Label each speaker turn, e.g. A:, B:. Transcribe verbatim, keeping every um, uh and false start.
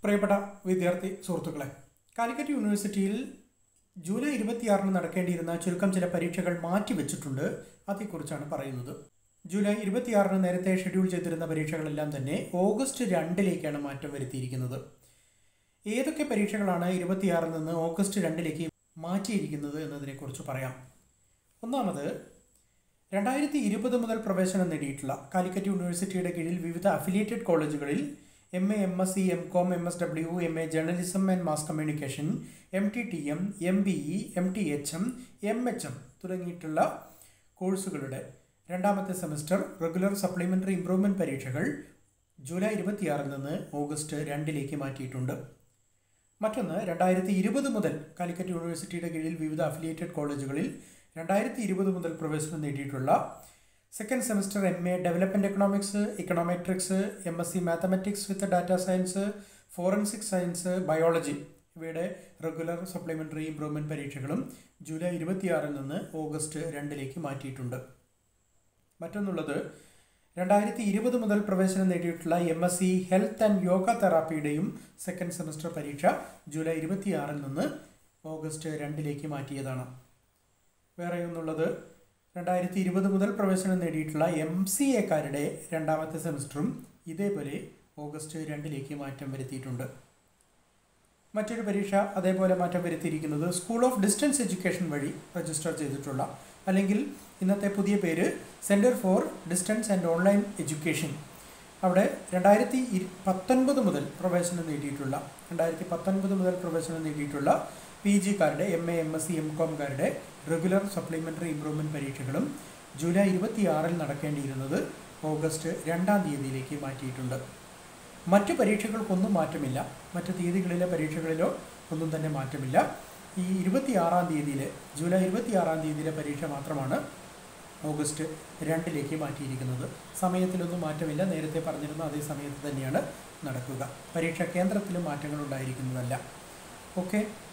A: പ്രിയപ്പെട്ട വിദ്യാർത്ഥി സുഹൃത്തുക്കളെ, കാലിക്കറ്റ് യൂണിവേഴ്സിറ്റിയിൽ ജൂലൈ ഇരുപത്തിയാറിന് നടക്കേണ്ടിയിരുന്ന ചുരുക്കം ചില പരീക്ഷകൾ മാറ്റിവെച്ചിട്ടുണ്ട്. അതേക്കുറിച്ചാണ് പറയുന്നത്. ജൂലൈ ഇരുപത്തിയാറിന് നേരത്തെ ഷെഡ്യൂൾ ചെയ്തിരുന്ന പരീക്ഷകളെല്ലാം തന്നെ ഓഗസ്റ്റ് രണ്ടിലേക്കാണ് മാറ്റം വരുത്തിയിരിക്കുന്നത്. ഏതൊക്കെ പരീക്ഷകളാണ് ഇരുപത്തിയാറിൽ നിന്ന് ഓഗസ്റ്റ് രണ്ടിലേക്ക് മാറ്റിയിരിക്കുന്നത് എന്നതിനെക്കുറിച്ച് പറയാം. ഒന്നാമത്, രണ്ടായിരത്തി ഇരുപത് മുതൽ പ്രവേശനം നേടിയിട്ടുള്ള കാലിക്കറ്റ് യൂണിവേഴ്സിറ്റിയുടെ കീഴിൽ വിവിധ അഫിലിയേറ്റഡ് കോളേജുകളിൽ M A, M S C, M com, M S W, M A journalism and mass communication, M T T M, M B E, M T H M, M H M തുടങ്ങിയിട്ടുള്ള കോഴ്സുകളുടെ രണ്ടാമത്തെ semester regular supplementary improvement പരീക്ഷകൾ July ഇരുപത്തിയാറിൽ നിന്ന് August രണ്ടിലേക്ക് മാറ്റിയിട്ടുണ്ട്. മറ്റൊന്ന്, രണ്ടായിരത്തി ഇരുപത് മുതൽ കാലിക്കറ്റ് യൂണിവേഴ്സിറ്റിയുടെ കീഴിൽ വിവിധ അഫിലിയേറ്റഡ് കോളേജുകളിൽ രണ്ടായിരത്തി ഇരുപത് മുതൽ പ്രവേശനം നേടിയിട്ടുള്ള second semester M A development economics, econometrics, M S C mathematics with data science, forensic science, biology ഇവയുടെ റെഗുലർ സപ്ലിമെൻ്ററി ഇംപ്രൂവ്മെൻറ്റ് പരീക്ഷകളും ജൂലൈ ഇരുപത്തിയാറിൽ നിന്ന് ഓഗസ്റ്റ് രണ്ടിലേക്ക് മാറ്റിയിട്ടുണ്ട്. മറ്റൊന്നുള്ളത്, രണ്ടായിരത്തി ഇരുപത് മുതൽ പ്രവേശനം നേടിയിട്ടുള്ള M S C health and yoga തെറാപ്പിയുടെയും സെക്കൻഡ് സെമസ്റ്റർ പരീക്ഷ ജൂലൈ ഇരുപത്തിയാറിൽ നിന്ന് ഓഗസ്റ്റ് രണ്ടിലേക്ക് മാറ്റിയതാണ്. വേറെയൊന്നുള്ളത്, രണ്ടായിരത്തി ഇരുപത് മുതൽ പ്രവേശനം നേടിയിട്ടുള്ള എം സി എക്കാരുടെ രണ്ടാമത്തെ സെമസ്റ്ററും ഇതേപോലെ ഓഗസ്റ്റ് രണ്ടിലേക്ക് മാറ്റം വരുത്തിയിട്ടുണ്ട്. മറ്റൊരു പരീക്ഷ അതേപോലെ മാറ്റം വരുത്തിയിരിക്കുന്നത് സ്കൂൾ ഓഫ് ഡിസ്റ്റൻസ് എഡ്യൂക്കേഷൻ വഴി രജിസ്റ്റർ ചെയ്തിട്ടുള്ള, അല്ലെങ്കിൽ ഇന്നത്തെ പുതിയ പേര് centre for distance and online education, അവിടെ രണ്ടായിരത്തി ഇരു പത്തൊൻപത് മുതൽ പ്രവേശനം നേടിയിട്ടുള്ള രണ്ടായിരത്തി പത്തൊൻപത് മുതൽ പ്രവേശനം നേടിയിട്ടുള്ള പി ജിക്കാരുടെ, M A, M S C, M കോംകാരുടെ റെഗുലർ സപ്ലിമെൻ്ററി ഇംപ്രൂവ്മെൻറ്റ് പരീക്ഷകളും ജൂലൈ ഇരുപത്തിയാറിൽ നടക്കേണ്ടിയിരുന്നത് ഓഗസ്റ്റ് രണ്ടാം തീയതിയിലേക്ക് മാറ്റിയിട്ടുണ്ട്. മറ്റു പരീക്ഷകൾക്കൊന്നും മാറ്റമില്ല. മറ്റു തീയതികളിലെ പരീക്ഷകളിലോ ഒന്നും തന്നെ മാറ്റമില്ല. ഈ ഇരുപത്തിയാറാം തീയതിയിലെ ജൂലൈ ഇരുപത്തിയാറാം തീയതിയിലെ പരീക്ഷ മാത്രമാണ് ഓഗസ്റ്റ് രണ്ടിലേക്ക് മാറ്റിയിരിക്കുന്നത്. സമയത്തിലൊന്നും മാറ്റമില്ല. നേരത്തെ പറഞ്ഞിരുന്ന അതേ സമയത്ത് തന്നെയാണ് നടക്കുക. പരീക്ഷാ കേന്ദ്രത്തിലും മാറ്റങ്ങൾ ഉണ്ടായിരിക്കുന്നതല്ല. ഓക്കെ.